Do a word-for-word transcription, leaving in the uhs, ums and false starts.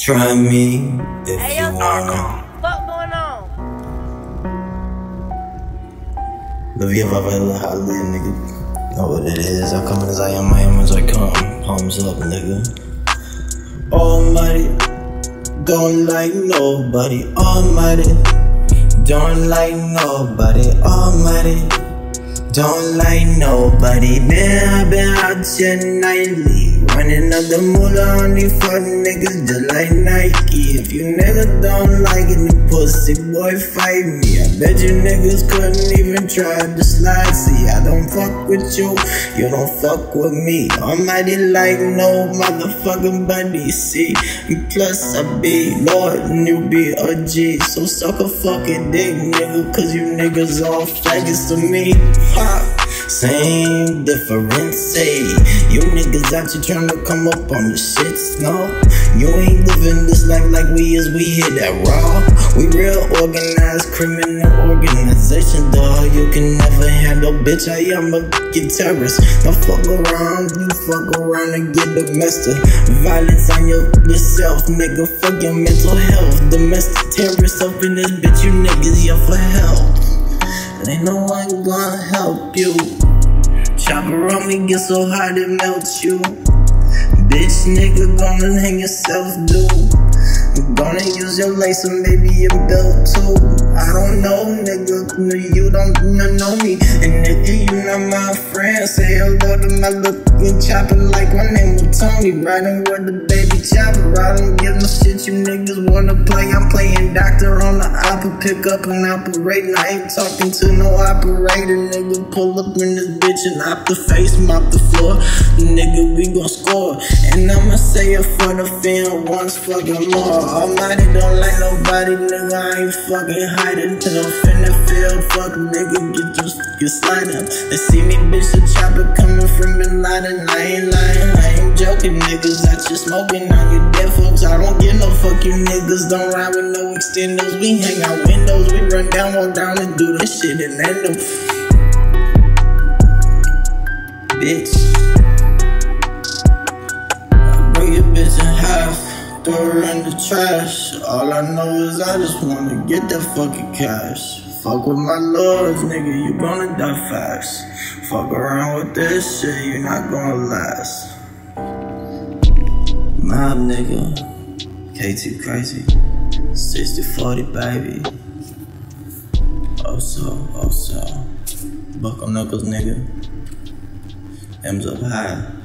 Try me if Hey, you yo, wanna. what going on? Love you, Papa, how I live, nigga. Know what it is. I come as I am, I am as I come. Palms up, nigga. Almighty, don't like nobody. Almighty, don't like nobody. Almighty, don't like nobody. Man, I been out here nightly. Running up the moolah on these fuck niggas just like Nike. If you niggas don't like it, the pussy boy fight me. I bet you niggas couldn't even try to slide. See, I don't fuck with you, you don't fuck with me. Almighty like no motherfucking buddy, see. And plus I be Lord and you be a G. So suck a fucking dick, nigga, cause you niggas all faggots to me. Ha! Same difference, say. You niggas out here tryna come up on the shits, no. You ain't living this life like we is, we hit that raw. We real organized criminal organization, dawg. You can never handle, bitch, I am a guitarist. Don't fuck around, you fuck around and get domestic violence on your, yourself, nigga. Fuck your mental health. Domestic terrorists up in this bitch, you niggas here for help. Ain't no one gonna help you. Chopper on me get so hot it melts you. Bitch nigga gonna hang yourself, dude. Gonna use your lace or maybe your belt too. I don't know, nigga, no, you don't know me. And nigga, you not my friend. Say hello to my looking chopper like my name was Tony. Riding with the baby chopper. I don't give no shit you niggas wanna play. I'm playing doctor on the opera. Pick up and operating. I ain't talking to no operator. Nigga, pull up in this bitch and op the face, mop the floor. Nigga, we gon' score. And I'ma say it for the fan once fucking more. Almighty don't like nobody, nigga, I ain't fucking hiding. Till I'm finna feel, fuck nigga, get your get sliding. They see me, bitch, the chopper coming from Bin Laden. I ain't lying, I ain't joking, niggas out here smoking on you dead folks. I don't give no fuck, you niggas don't ride with no extenders. We hang out windows, we run down, walk down and do this shit and end up. Bitch, I break your bitch in half. Throw her in the trash. All I know is I just wanna get that fucking cash. Fuck with my lords, nigga, you gonna die fast. Fuck around with this shit, you're not gonna last. Mob nigga, K two crazy, sixty forty baby. Also, also, buckle knuckles nigga, M's up high.